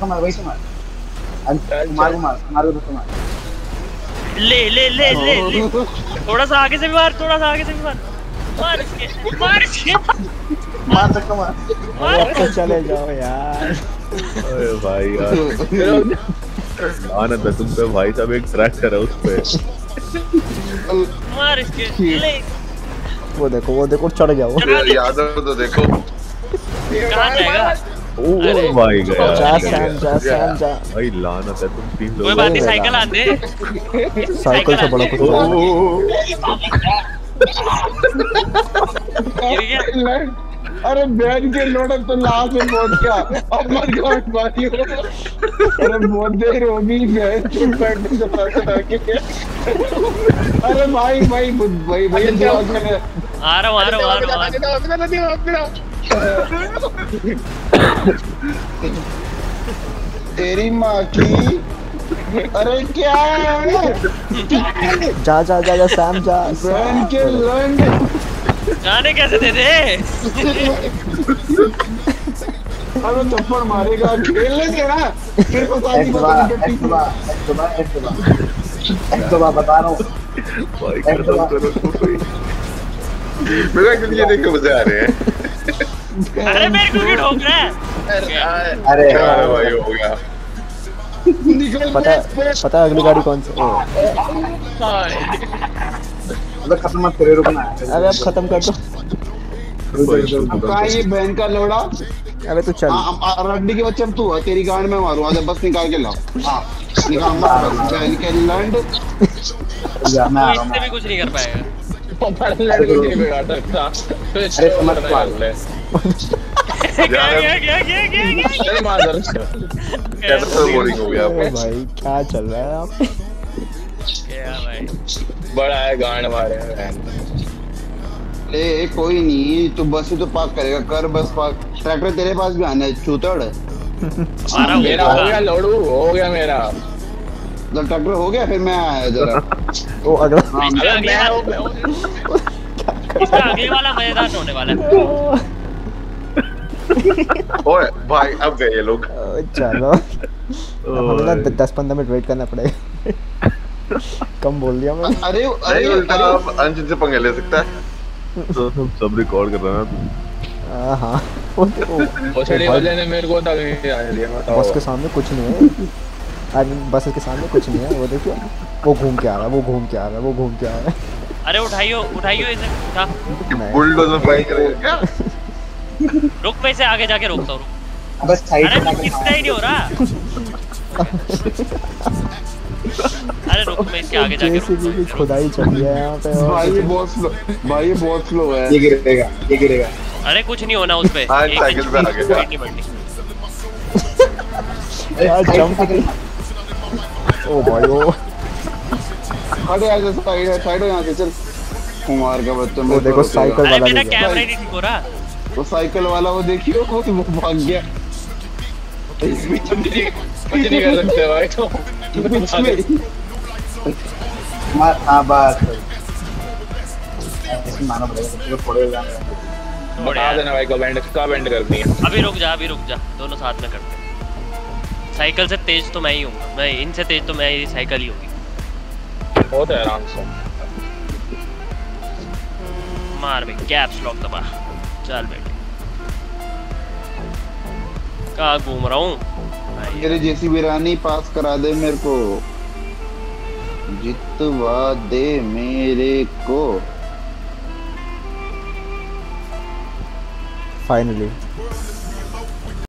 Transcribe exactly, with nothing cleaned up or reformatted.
मार वही से मार मार मार मार तो मार ले ले ले ले ले थोड़ा सा आगे से भी मार थोड़ा सा आगे से भी मार मार इसके मार इसके मार सकता मार मार चले जाओ यार अरे भाई यार आनंद है तुम पे भाई साहब एक ट्रैक्टर है उस पे मार इसके ले वो देखो वो देखो चढ़ गया वो याद है तो देखो कहां जाएगा ओ भाई गया जा सैम जा सैम जा भाई लानत है तुम तीन लोग कोई बात नहीं साइकिल आन दे साइकिल से बड़ा कुछ गिर गया अरे बहन के लोड़ा तो लाश में पहुंच गया अब मर गया भाई अरे बहुत देर हो गई बहन चुप बैठने से पता के अरे भाई भाई भाई भाई आ रहा हूं आ रहा हूं आ रहा हूं तेरी माँ की अरे क्या है जा जा जा जा सैम जा बहन के लंड जाने कैसे दे दे अरे थप्पड़ मारेगा खेल लेंगे ना फिर को सारी एक बार एक बार एक बार एक बार एक बार बता रहा हूँ भाई कसम करो कोई मेरा क्यों ये देख के मजे आ रहे हैं अरे मेरे को भी ठोक रहा है अरे यार भाई हो गया पता पता अगली गाड़ी कौन सी मतलब खत्म मत करे रुकना अरे अब खत्म कर दो कहाँ ये बहन का लोड़ा अबे तू चल रड्डी के बच्चे तू है तेरी गाड़ में मारूं आजा बस निकाल के लाओ हां निकाल मार बहन के लंड या मैं आ रहा हूं इससे भी कुछ नहीं कर पाएगा लड़के नहीं बिगाड़ सकता अरे समझ पा ले क्या क्या क्या क्या क्या अरे मादर कैसे बोरिंग हो गया भाई क्या चल रहा है आप क्या भाई बड़ा है गांड मारे ए कोई नहीं तू बस ही तो पार्क करेगा कर बस पार्क ट्रैक्टर तेरे पास भी आना है चूतड़ हमारा मेरा हो गया लोड़ू हो गया मेरा जब ट्रैक्टर हो गया फिर मैं आया जरा ओ अगला इसका अगले वाला मैदान होने वाला है ओए भाई अब गए ये लोग चलो हमें ना दस पंद्रह मिनट वेट करना पड़ेगा कम बोल दिया मैं अरे अरे उल्टा अब अंजन से पंगे ले सकता है तो सब सब रिकॉर्ड कर रहा है हां हां वो ओछड़ी वाले ने मेरे को तक दिया बस के सामने कुछ नहीं है आई मीन बस के सामने कुछ नहीं है वो देखिए वो घूम के आ रहा है वो घूम के आ रहा है वो घूम के आ रहा है अरे उठाइयो उठाइयो इसे उठा बुलडोजर फाइट करेगा क्या रुक मैं इसे आगे जाके रोकता हूं बस साइड अरे किसका ही नहीं हो रहा अरे रुक मैं इसके आगे जाके जेसीबी की खुदाई चल रही है यहां पे भाई ये बहुत स्लो भाई ये बहुत स्लो है ये गिरेगा ये गिरेगा अरे कुछ नहीं होना उस पे हाँ, साइकिल पे आ गया। स्पीड नहीं बढ़नी यार जंप ओ भाई ओ अरे यार साइड है साइड यहां से चल कुमार का बच्चा वो देखो साइकिल अरे वाला मेरा भी कैमरा ही नहीं ठीक हो रहा वो साइकिल वाला वो देखियो वो भाग गया इसमें कुछ नहीं कर सकते भाई तो कुछ में मार हां बस ऐसे मारना पड़ेगा तो पड़ेगा बता देना भाई को बैंड का बैंड कर दिया अभी रुक जा अभी रुक जा दोनों साथ में करते हैं साइकिल से तेज तो मैं ही हूँ मैं इनसे तेज तो मैं ही साइकिल ही होगी बहुत है आराम से मार भाई कैप्स लॉक दबा चल बेटे कहाँ घूम रहा हूँ मेरे जैसी वीरानी पास करा दे मेरे को जितवा दे मेरे को फाइनली